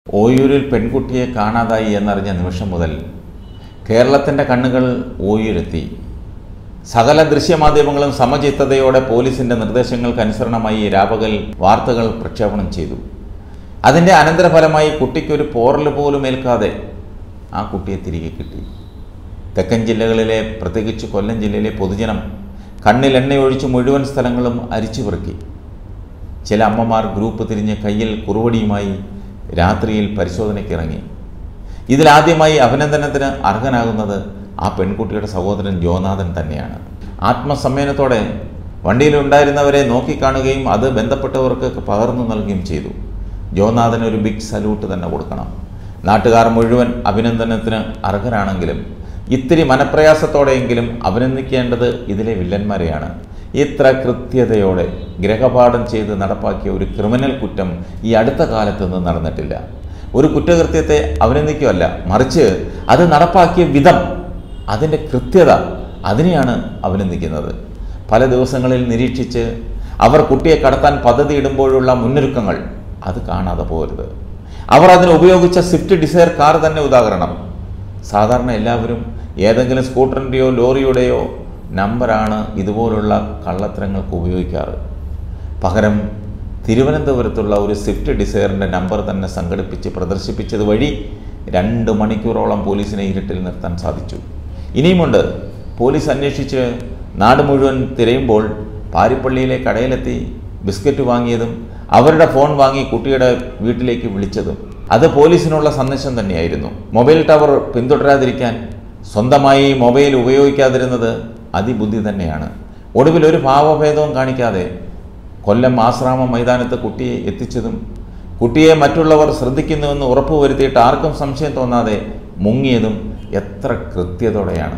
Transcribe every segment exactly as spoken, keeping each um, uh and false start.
ഓയൂരിൽ പെൺകുട്ടിയെ കാണാതായി എന്നറിഞ്ഞ നിമിഷം മുതൽ കേരളത്തിൻ്റെ കണ്ണുകൾ ഓയൂരെത്തി. സകല ദൃശ്യമാധ്യമങ്ങളും സമചിത്തതയോടെ പോലീസിൻ്റെ നിർദ്ദേശങ്ങൾക്കനുസരണമായി രാപകൽ വാർത്തകൾ പ്രക്ഷേപണം ചെയ്തു. അതിൻ്റെ അനന്തരഫലമായി കുട്ടിക്കൊരു പോറൽ പോലും ഏൽക്കാതെ ആ കുട്ടിയെ തിരികെ കിട്ടി. തെക്കൻ ജില്ലകളിലെ, പ്രത്യേകിച്ച് കൊല്ലം ജില്ലയിലെ പൊതുജനം കണ്ണിൽ എണ്ണയൊഴിച്ച് മുഴുവൻ സ്ഥലങ്ങളും അരിച്ചു പെറുക്കി. ചില അമ്മമാർ ഗ്രൂപ്പ് തിരിഞ്ഞ് കയ്യിൽ കുറുവടിയുമായി രാത്രിയിൽ പരിശോധനയ്ക്കിറങ്ങി. ഇതിലാദ്യമായി അഭിനന്ദനത്തിന് അർഹനാകുന്നത് ആ പെൺകുട്ടിയുടെ സഹോദരൻ ജോനാഥൻ തന്നെയാണ്. ആത്മസംയമനത്തോടെ വണ്ടിയിലുണ്ടായിരുന്നവരെ നോക്കിക്കാണുകയും അത് ബന്ധപ്പെട്ടവർക്ക് പകർന്നു നൽകുകയും ചെയ്തു. ജോനാഥന് ഒരു ബിഗ് സല്യൂട്ട് തന്നെ കൊടുക്കണം. നാട്ടുകാർ മുഴുവൻ അഭിനന്ദനത്തിന് അർഹരാണെങ്കിലും ഇത്തിരി മനപ്രയാസത്തോടെയെങ്കിലും അഭിനന്ദിക്കേണ്ടത് ഇതിലെ വില്ലന്മാരെയാണ്. ഇത്ര കൃത്യതയോടെ ഗ്രഹപാഠം ചെയ്ത് നടപ്പാക്കിയ ഒരു ക്രിമിനൽ കുറ്റം ഈ അടുത്ത കാലത്തൊന്നും നടന്നിട്ടില്ല. ഒരു കുറ്റകൃത്യത്തെ അഭിനന്ദിക്കുകയല്ല, മറിച്ച് അത് നടപ്പാക്കിയ വിധം, അതിൻ്റെ കൃത്യത, അതിനെയാണ് അഭിനന്ദിക്കുന്നത്. പല ദിവസങ്ങളിൽ നിരീക്ഷിച്ച് അവർ കുട്ടിയെ കടത്താൻ പദ്ധതി ഇടുമ്പോഴുള്ള മുന്നൊരുക്കങ്ങൾ അത് കാണാതെ പോകരുത്. അവർ അതിന് ഉപയോഗിച്ച സ്വിഫ്റ്റ് ഡിസയർ കാർ തന്നെ ഉദാഹരണം. സാധാരണ എല്ലാവരും ഏതെങ്കിലും സ്കൂട്ടറിൻ്റെയോ ലോറിയുടെയോ നമ്പറാണ് ഇതുപോലുള്ള കള്ളത്തരങ്ങൾക്ക് ഉപയോഗിക്കാറ്. പകരം തിരുവനന്തപുരത്തുള്ള ഒരു സ്വിഫ്റ്റ് ഡിസയറിൻ്റെ നമ്പർ തന്നെ സംഘടിപ്പിച്ച് പ്രദർശിപ്പിച്ചത് വഴി രണ്ട് മണിക്കൂറോളം പോലീസിനെ ഇരുട്ടിൽ നിർത്താൻ സാധിച്ചു. ഇനിയുമുണ്ട്. പോലീസ് അന്വേഷിച്ച് നാട് മുഴുവൻ തിരയുമ്പോൾ പാരിപ്പള്ളിയിലെ കടയിലെത്തി ബിസ്ക്കറ്റ് വാങ്ങിയതും അവരുടെ ഫോൺ വാങ്ങി കുട്ടിയുടെ വീട്ടിലേക്ക് വിളിച്ചതും അത് പോലീസിനുള്ള സന്ദേശം തന്നെയായിരുന്നു. മൊബൈൽ ടവർ പിന്തുടരാതിരിക്കാൻ സ്വന്തമായി മൊബൈൽ ഉപയോഗിക്കാതിരുന്നത് അതിബുദ്ധി തന്നെയാണ്. ഒടുവിൽ ഒരു ഭാവഭേദവും കാണിക്കാതെ കൊല്ലം ആശ്രാമ മൈതാനത്ത് കുട്ടിയെ എത്തിച്ചതും കുട്ടിയെ മറ്റുള്ളവർ ശ്രദ്ധിക്കുന്നുവെന്ന് ഉറപ്പുവരുത്തിയിട്ട് ആർക്കും സംശയം തോന്നാതെ മുങ്ങിയതും എത്ര കൃത്യതയോടെയാണ്.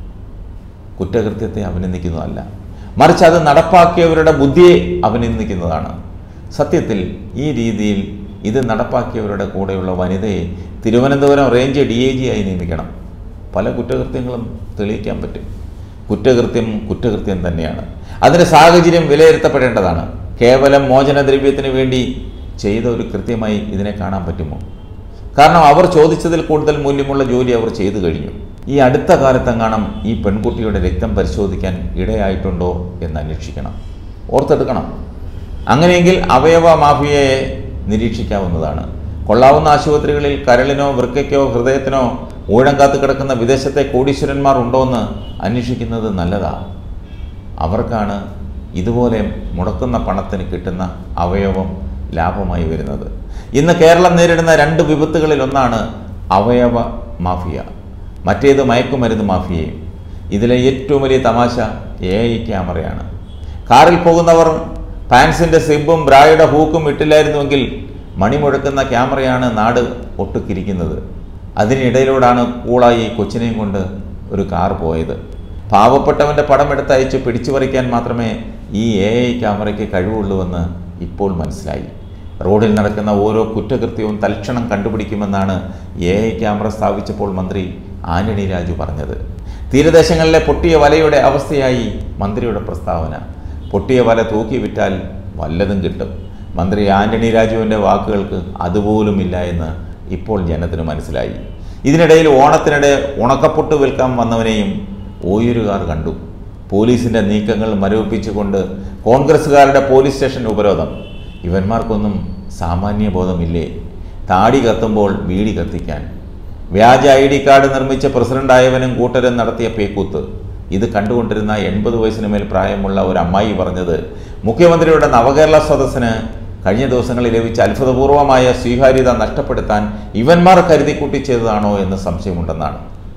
കുറ്റകൃത്യത്തെ അഭിനന്ദിക്കുന്നതല്ല, മറിച്ച് അത് നടപ്പാക്കിയവരുടെ ബുദ്ധിയെ അഭിനന്ദിക്കുന്നതാണ്. സത്യത്തിൽ ഈ രീതിയിൽ ഇത് നടപ്പാക്കിയവരുടെ കൂടെയുള്ള വനിതയെ Thiruvananthapuram range D I G ആയി നിയമിക്കണം. പല കുറ്റകൃത്യങ്ങളും തെളിയിക്കാൻ പറ്റും. കുറ്റകൃത്യം കുറ്റകൃത്യം തന്നെയാണ്. അതിൻ്റെ സാഹചര്യം വിലയിരുത്തപ്പെടേണ്ടതാണ്. കേവലം മോചനദ്രവ്യത്തിന് വേണ്ടി ചെയ്ത ഒരു കൃത്യമായി ഇതിനെ കാണാൻ പറ്റുമോ? കാരണം അവർ ചോദിച്ചതിൽ കൂടുതൽ മൂല്യമുള്ള ജോലി അവർ ചെയ്തു കഴിഞ്ഞു. ഈ അടുത്ത കാലത്തെങ്ങാനും ഈ പെൺകുട്ടിയുടെ രക്തം പരിശോധിക്കാൻ ഇടയായിട്ടുണ്ടോ എന്ന് അന്വേഷിക്കണം, ഓർത്തെടുക്കണം. അങ്ങനെയെങ്കിൽ അവയവ മാഫിയയെ നിരീക്ഷിക്കാവുന്നതാണ്. കൊള്ളാവുന്ന ആശുപത്രികളിൽ കരളിനോ വൃക്കയ്ക്കോ ഹൃദയത്തിനോ ഊഴം കാത്തു കിടക്കുന്ന വിദേശത്തെ കോടീശ്വരന്മാർ ഉണ്ടോയെന്ന് അന്വേഷിക്കുന്നത് നല്ലതാണ്. അവർക്കാണ് ഇതുപോലെ മുടക്കുന്ന പണത്തിന് കിട്ടുന്ന അവയവം ലാഭമായി വരുന്നത്. ഇന്ന് കേരളം നേരിടുന്ന രണ്ട് വിപത്തുകളിൽ ഒന്നാണ് അവയവ മാഫിയ, മറ്റേത് മയക്കുമരുന്ന് മാഫിയയും. ഇതിലെ ഏറ്റവും വലിയ തമാശ എ ഐ ക്യാമറയാണ്. കാറിൽ പോകുന്നവർ പാൻസിൻ്റെ സിബും ബ്രായുടെ ഹൂക്കും ഇട്ടില്ലായിരുന്നുവെങ്കിൽ മണിമുഴക്കുന്ന ക്യാമറയാണ് നാട് ഒട്ടുക്കിരിക്കുന്നത്. അതിനിടയിലൂടാണ് കൂളായി കൊച്ചിനെയും കൊണ്ട് ഒരു കാർ പോയത്. പാവപ്പെട്ടവൻ്റെ പടം എടുത്തയച്ച് പിടിച്ചു പറിക്കാൻ മാത്രമേ ഈ എ ഐ ക്യാമറയ്ക്ക് കഴിവുള്ളൂവെന്ന് ഇപ്പോൾ മനസ്സിലായി. റോഡിൽ നടക്കുന്ന ഓരോ കുറ്റകൃത്യവും തൽക്ഷണം കണ്ടുപിടിക്കുമെന്നാണ് എ ഐ ക്യാമറ സ്ഥാപിച്ചപ്പോൾ മന്ത്രി ആന്റണി രാജു പറഞ്ഞത്. തീരദേശങ്ങളിലെ പൊട്ടിയ വലയുടെ അവസ്ഥയായി മന്ത്രിയുടെ പ്രസ്താവന. പൊട്ടിയ വല തൂക്കി വിറ്റാൽ വല്ലതും കിട്ടും. മന്ത്രി ആന്റണി രാജുവിൻ്റെ വാക്കുകൾക്ക് അതുപോലുമില്ല എന്ന് ഇപ്പോൾ ജനത്തിന് മനസ്സിലായി. ഇതിനിടയിൽ ഓണത്തിനിടെ ഉണക്കപ്പൊട്ട് വിൽക്കാൻ വന്നവനെയും ഓയൂരുകാർ കണ്ടു. പോലീസിൻ്റെ നീക്കങ്ങൾ മരവിപ്പിച്ചുകൊണ്ട് കോൺഗ്രസ്സുകാരുടെ പോലീസ് സ്റ്റേഷൻ ഉപരോധം. ഇവന്മാർക്കൊന്നും സാമാന്യ ബോധമില്ലേ? താടി കത്തുമ്പോൾ ബീഡി കത്തിക്കാൻ. വ്യാജ ഐ ഡി കാർഡ് നിർമ്മിച്ച പ്രസിഡന്റായവനും കൂട്ടരും നടത്തിയ പേക്കൂത്ത്. ഇത് കണ്ടുകൊണ്ടിരുന്ന എൺപത് വയസ്സിന് മേൽ പ്രായമുള്ള ഒരു അമ്മായി പറഞ്ഞത് മുഖ്യമന്ത്രിയുടെ നവകേരള സദസ്സിന് കഴിഞ്ഞ ദിവസങ്ങളിൽ ലഭിച്ച അത്ഭുതപൂർവമായ സ്വീകാര്യത നഷ്ടപ്പെടുത്താൻ ഇവന്മാർ കരുതി കൂട്ടിച്ചതാണോ എന്ന് സംശയമുണ്ടെന്നാണ്.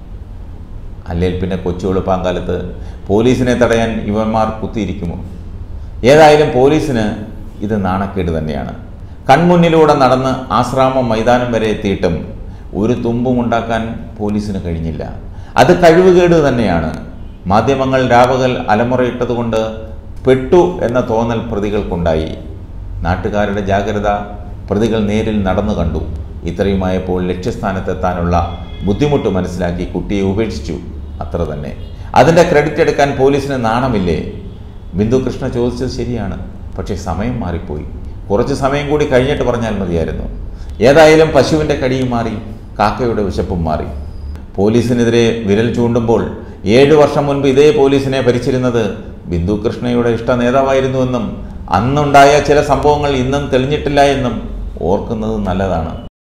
അല്ലെങ്കിൽ പിന്നെ കൊച്ചു വെളുപ്പാങ്കാലത്ത് പോലീസിനെ തടയാൻ ഇവന്മാർ കുത്തിയിരിക്കുമോ? ഏതായാലും പോലീസിന് ഇത് നാണക്കേട് തന്നെയാണ്. കൺമുന്നിലൂടെ നടന്ന് ആശ്രാമം മൈതാനം വരെ എത്തിയിട്ടും ഒരു തുമ്പും ഉണ്ടാക്കാൻ പോലീസിന് കഴിഞ്ഞില്ല. അത് കഴിവുകേട് തന്നെയാണ്. മാധ്യമങ്ങൾ രാപകൽ അലമുറയിട്ടതുകൊണ്ട് പെട്ടു എന്ന തോന്നൽ പ്രതികൾക്കുണ്ടായി. നാട്ടുകാരുടെ ജാഗ്രത പ്രതികൾ നേരിൽ നടന്നു കണ്ടു. ഇത്രയുമായപ്പോൾ ലക്ഷ്യസ്ഥാനത്തെത്താനുള്ള ബുദ്ധിമുട്ട് മനസ്സിലാക്കി കുട്ടിയെ ഉപേക്ഷിച്ചു, അത്ര തന്നെ. അതിൻ്റെ ക്രെഡിറ്റ് എടുക്കാൻ പോലീസിന് നാണമില്ലേ? ബിന്ദു കൃഷ്ണ ചോദിച്ചത് ശരിയാണ്, പക്ഷേ സമയം മാറിപ്പോയി. കുറച്ച് സമയം കൂടി കഴിഞ്ഞിട്ട് പറഞ്ഞാൽ മതിയായിരുന്നു. ഏതായാലും പശുവിൻ്റെ കടിയും മാറി, കാക്കയുടെ വിശപ്പും മാറി. പോലീസിനെതിരെ വിരൽ ചൂണ്ടുമ്പോൾ ഏഴു വർഷം മുൻപ് ഇതേ പോലീസിനെ ഭരിച്ചിരുന്നത് ബിന്ദു കൃഷ്ണയുടെ ഇഷ്ട നേതാവായിരുന്നുവെന്നും അന്നുണ്ടായ ചില സംഭവങ്ങൾ ഇന്നും തെളിഞ്ഞിട്ടില്ല എന്നും ഓർക്കുന്നത് നല്ലതാണ്.